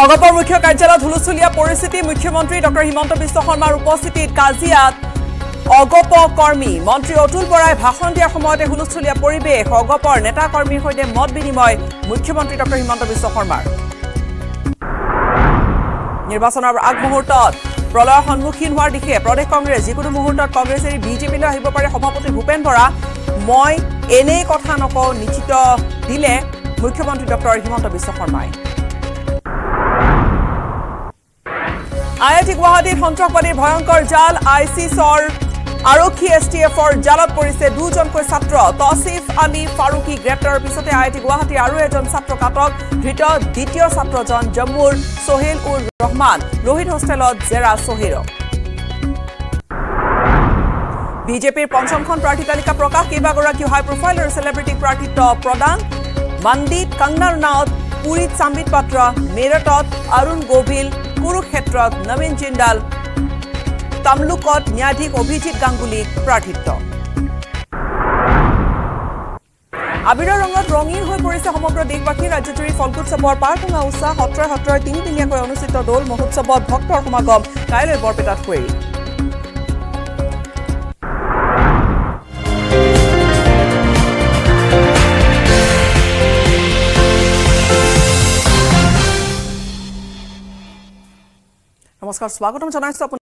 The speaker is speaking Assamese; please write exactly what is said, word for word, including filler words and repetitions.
অগপৰ মুখ্য কাৰ্যালয়ত হুলস্থুলীয়া পৰিস্থিতি মুখ্যমন্ত্ৰী ডক্টৰ হিমন্ত বিশ্ব শৰ্মাৰ উপস্থিতিত কাজিয়াত অগপ কৰ্মী মন্ত্ৰী অতুল বৰাই ভাষণ দিয়াৰ সময়তে হুলস্থুলীয়া পৰিৱেশ অগপৰ নেতা কৰ্মীৰ সৈতে মত বিনিময় মুখ্যমন্ত্ৰী ডক্টৰ হিমন্ত বিশ্ব শৰ্মাৰ নিৰ্বাচনৰ আগমুহূৰ্তত প্ৰলয়ৰ সন্মুখীন হোৱাৰ দিশে প্ৰদেশ কংগ্ৰেছ যিকোনো মুহূৰ্তত কংগ্ৰেছ এৰি বিজেপিলৈ আহিব পাৰে সভাপতি ভূপেন বৰা মই এনেই কথা নকওঁ নিশ্চিত দিলে মুখ্যমন্ত্ৰী ডক্টৰ হিমন্ত বিশ্ব শৰ্মাই আই আই টি গুৱাহাটীত সন্ত্ৰাসবাদীৰ ভয়ংকৰ জাল আইচিছৰ আৰক্ষী এছটিএফৰ জালত পৰিছে দুজনকৈ ছাত্ৰ তৌছিফ আলী ফাৰুকী গ্ৰেপ্তাৰৰ পিছতে আই আই টি গুৱাহাটীৰ আৰু এজন ছাত্ৰক আটক ধৃত দ্বিতীয় ছাত্ৰজন জম্মুৰ সোহেল উৰ ৰহমান লোহিত হোষ্টেলত জেৰা সোহেলক বিজেপিৰ পঞ্চমখন প্ৰাৰ্থী তালিকা প্ৰকাশ কেইবাগৰাকী হাই প্ৰফাইল আৰু চেলিব্ৰিটি প্ৰাৰ্থিত্ব প্ৰদান মন্দিত কংগনা ৰাণাউত পুৰীত সম্বিত পাত্ৰ মেৰটত অৰুণ গোভিল কুৰুক্ষেত্ৰত নবীন জিন্দাল তামলুকত ন্যায়াধীশ অভিজিৎ গাংগুলী প্ৰাৰ্থিত্ব আবিৰৰ ৰঙত ৰঙীন হৈ পৰিছে সমগ্ৰ দেশবাসী ৰাজ্যজুৰি ফলকোৎসৱৰ পাৰভঙা উৎসাহ সত্ৰই সত্ৰই তিনিদিনীয়াকৈ অনুষ্ঠিত দৌল মহোৎসৱত ভক্তৰ সমাগম কাইলৈ বৰপেটাত হৈৰি নমস্কাৰ স্বাগতম জনাইছো